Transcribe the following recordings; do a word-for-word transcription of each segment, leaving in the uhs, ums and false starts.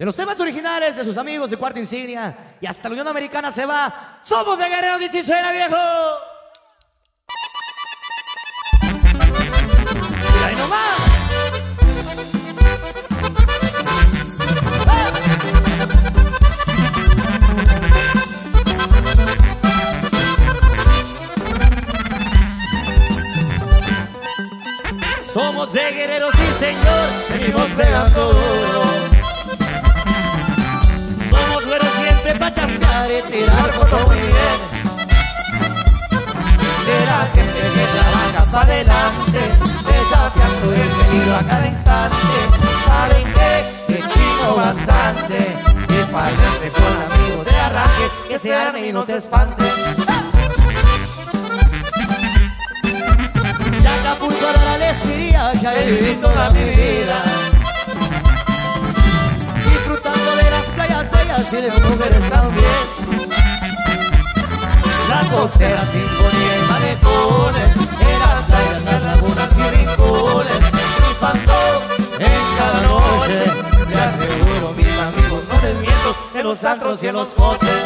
De los temas originales de sus amigos de Cuarta Insignia y hasta la Unión Americana se va. Somos de Guerrero dieciséis, viejo. Y ahí nomás. Somos de Guerrero, sí señor, venimos pegando duro. Somos güeros siempre pa' chambear y tirar por lo muy bien. De la gente que trabaja pa' adelante, desafiando el peligro a cada instante. Saben que, que chingo bastante, y pa'lante con amigos de arranque, que se armen y no se espanten. Si Acapulco ahora les diría que ahí viví toda mi vida, disfrutando de las playas bellas y de mujeres también. La costera, sinfonía y malecores, en las playas, las lagunas y rincones, rifando en cada noche. Les aseguro, mis amigos, no les miento, en los antros y en los coches.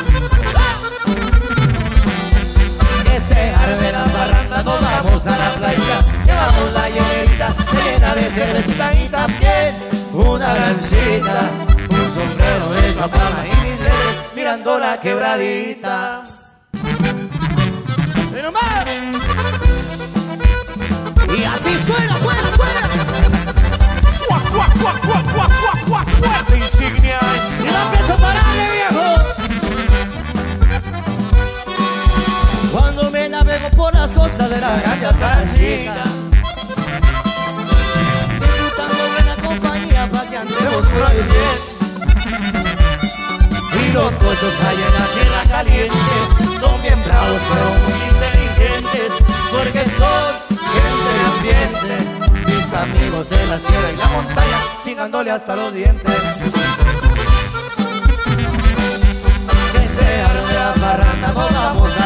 Que se arme la parranda, nos vamos a la playa, llevamos la hielerita llena de cervecita y también una lanchita, un sombrero de chaparra y mis lentes mirando la quebradita. ¡Pero más! Y así suena, suena, suena. Cuarta Insignia. Y no empiezo a pararle, viejo. Cuando me navego por las costas de la Grande hasta la Chica, disfrutando buena compañía pa' que andemos por ahí bien. Y los cochos allá en la tierra caliente son bien bravos pero muy inteligentes, porque son gente de ambiente. Mis amigos en la sierra y la montaña, chingándole hasta los dientes. Que se arde la parranda, nos vamos a